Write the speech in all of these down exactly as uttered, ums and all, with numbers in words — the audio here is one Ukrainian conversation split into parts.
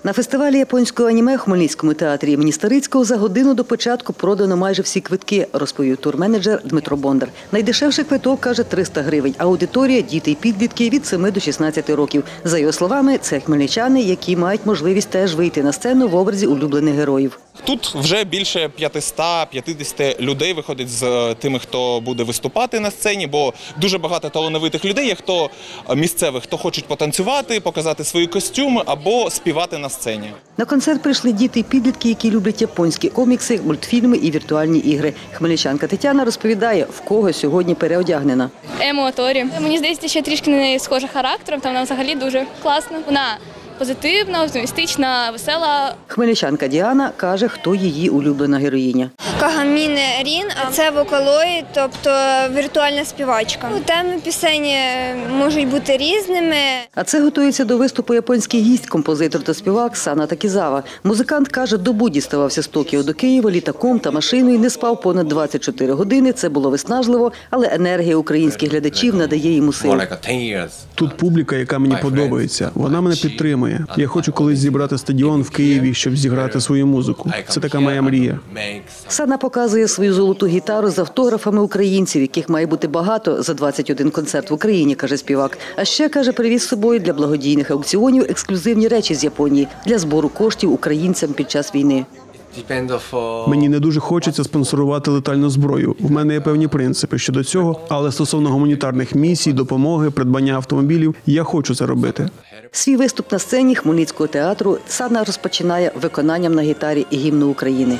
На фестивалі японського аніме у Хмельницькому театрі імені Старицького за годину до початку продано майже всі квитки, розповів турменеджер Дмитро Бондар. Найдешевший квиток, каже, триста гривень. Аудиторія – діти і підлітки від семи до шістнадцяти років. За його словами, це хмельничани, які мають можливість теж вийти на сцену в образі улюблених героїв. Тут вже більше п'ятсот п'ятдесят людей виходить з тими, хто буде виступати на сцені, бо дуже багато талановитих людей є, хто місцевих, хто хочуть потанцювати, показати свої костюми або співати на сцені. На концерт прийшли діти і підлітки, які люблять японські комікси, мультфільми і віртуальні ігри. Хмельничанка Тетяна розповідає, в кого сьогодні переодягнена. Емо Торі. Мені здається, ще трішки не схожа характером, там вона взагалі дуже класна. Вона позитивна, оптимістична, весела. Хмельничанка Діана каже, хто її улюблена героїня. Кагаміне Рін, це вокалоїд, тобто віртуальна співачка. Теми пісень можуть бути різними. А це готується до виступу японський гість, композитор та співак Сана Такізава. Музикант каже, добу діставався з Токіо до Києва літаком та машиною, не спав понад двадцять чотири години. Це було виснажливо, але енергія українських глядачів надає йому сил. Тут публіка, яка мені подобається. Вона мене підтримує. Я хочу колись зібрати стадіон в Києві, щоб зіграти свою музику. Це така моя мрія. Сана показує свою золоту гітару з автографами українців, яких має бути багато за двадцять один концерт в Україні, каже співак. А ще, каже, привіз з собою для благодійних аукціонів ексклюзивні речі з Японії для збору коштів українцям під час війни. Мені не дуже хочеться спонсорувати летальну зброю. В мене є певні принципи щодо цього, але стосовно гуманітарних місій, допомоги, придбання автомобілів, я хочу це робити. Свій виступ на сцені Хмельницького театру Сана розпочинає виконанням на гітарі гімну України.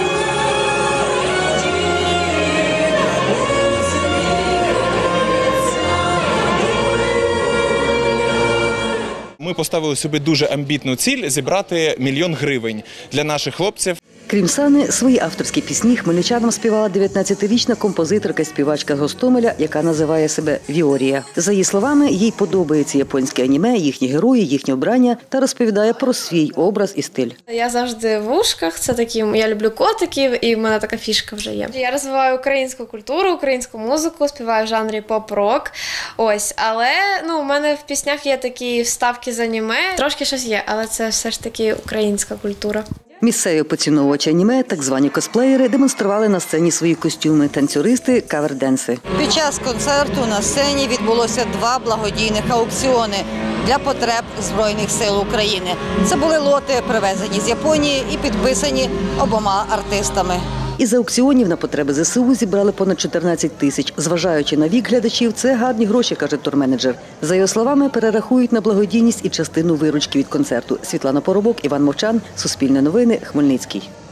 Ми поставили собі дуже амбітну ціль – зібрати мільйон гривень для наших хлопців. Крім Сани, свої авторські пісні хмельничанам співала дев'ятнадцятирічна композиторка і співачка з Гостомеля, яка називає себе Віорія. За її словами, їй подобається японське аніме, їхні герої, їхнє вбрання та розповідає про свій образ і стиль. Я завжди в ушках, це такі, я люблю котиків і в мене така фішка вже є. Я розвиваю українську культуру, українську музику, співаю в жанрі поп-рок. Ось, але ну, у мене в піснях є такі вставки з аніме, трошки щось є, але це все ж таки українська культура. Місцеві поціновувачі аніме, так звані косплеєри, демонстрували на сцені свої костюми, танцюристи, каверденси. Під час концерту на сцені відбулося два благодійних аукціони для потреб Збройних сил України. Це були лоти, привезені з Японії і підписані обома артистами. Із аукціонів на потреби зе се у зібрали понад чотирнадцять тисяч. Зважаючи на вік глядачів, це гарні гроші, каже турменеджер. За його словами, перерахують на благодійність і частину виручки від концерту. Світлана Поробок, Іван Мовчан, Суспільне новини, Хмельницький.